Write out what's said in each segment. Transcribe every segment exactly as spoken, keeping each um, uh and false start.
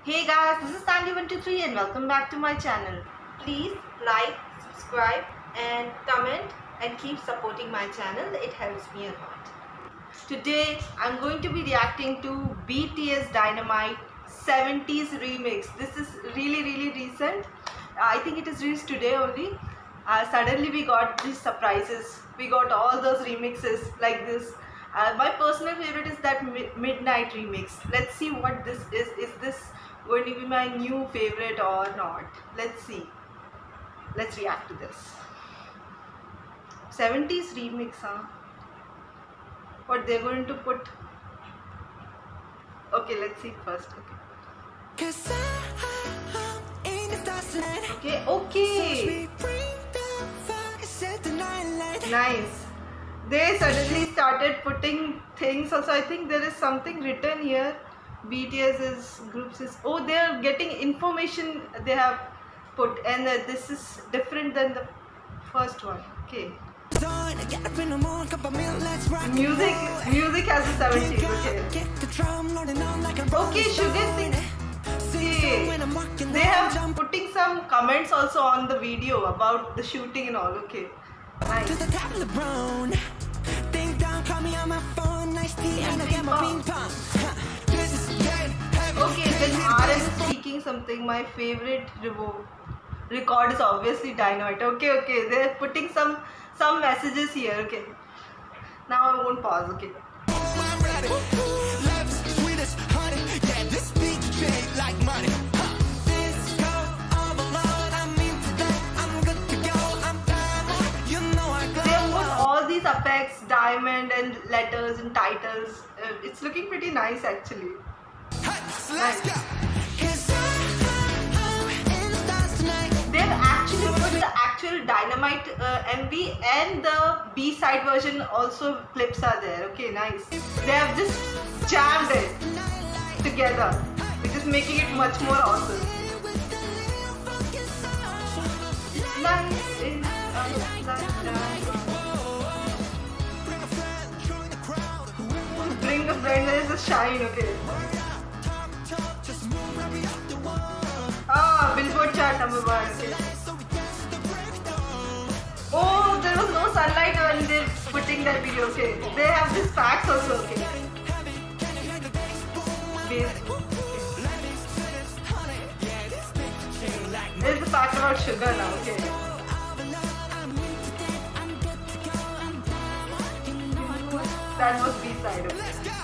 Hey guys, this is Sandy one two three and welcome back to my channel. Please like, subscribe and comment and keep supporting my channel. It helps me a lot. Today I'm going to be reacting to B T S Dynamite seventies remix. This is really really recent. I think it is released today only. Uh, suddenly we got these surprises. We got all those remixes like this. Uh, my personal favorite is that mi Midnight remix. Let's see what this is. Is this going to be my new favorite or not? Let's see. Let's react to this. seventies remix, huh? What they're going to put? Okay, let's see first. Okay. Okay, okay. Nice. They suddenly started putting things also. I think there is something written here. B T S's groups is, oh, they are getting information they have put, and uh, this is different than the first one. Okay. Music, music has a seventies. Okay. Okay, Sugar Singh. See, they have putting some comments also on the video about the shooting and all. Okay. Nice. Okay, then R S is speaking something. My favorite record is obviously Dynamite. Okay, okay, they're putting some some messages here. Okay, now I won't pause. Okay. These effects, diamond and letters and titles, uh, it's looking pretty nice actually. Nice. They've actually put the actual Dynamite uh, M V and the B-side version also clips are there. Okay, nice. They have just jammed it together, which is making it much more awesome. Life is Bring a friend, there is a shine, okay. Ah, Billboard chart number one, okay. Oh, there was no sunlight when they're putting that video, okay. They have this facts also, okay. There's the fact about sugar now, okay. That was B-side, okay.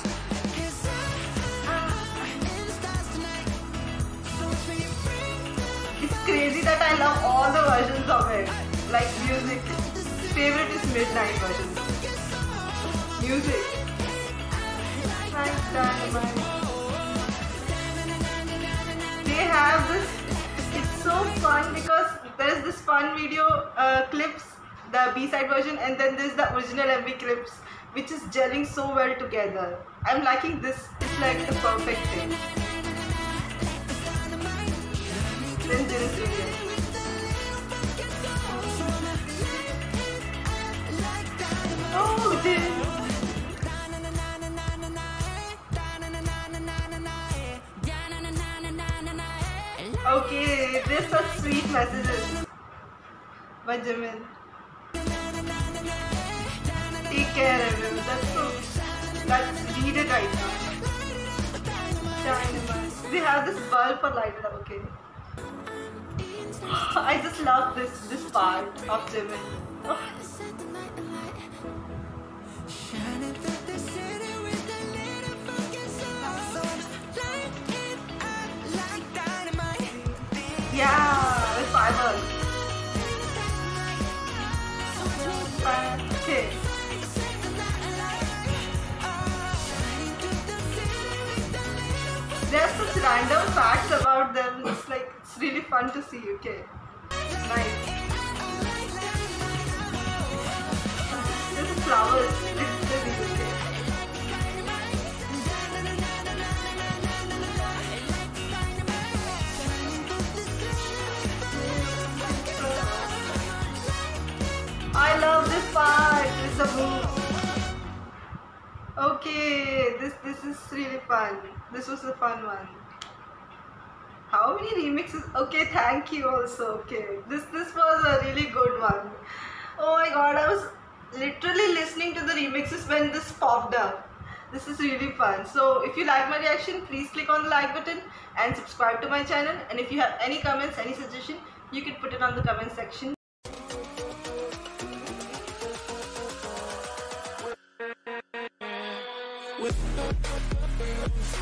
It's crazy that I love all the versions of it. Like music. Favorite is Midnight version. Music. Like Dynamite. They have this. It's so fun because there's this fun video uh, clips, the B-side version, and then there's the original M V clips, which is gelling so well together. I'm liking this. It's like the perfect thing. Then there is video. Oh, this. Okay, there's such sweet messages by Jimin. Take care, everyone. That's so. That's needed right now. Dynamite. They have this bulb for lighted up. Okay. I just love this this part of Jimin. Oh. Yeah, with fireworks. Okay. There's such random facts about them. It's like, it's really fun to see. Okay. Nice. There's flowers. It's really okay. I love this part. It's a move. Okay, this this is really fun. This was a fun one. How many remixes? Okay, thank you also. Okay, this this was a really good one. Oh my god, I was literally listening to the remixes when this popped up. This is really fun. So if you like my reaction, please click on the like button and subscribe to my channel. And if you have any comments, any suggestion, you can put it on the comment section.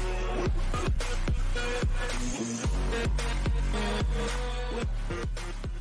With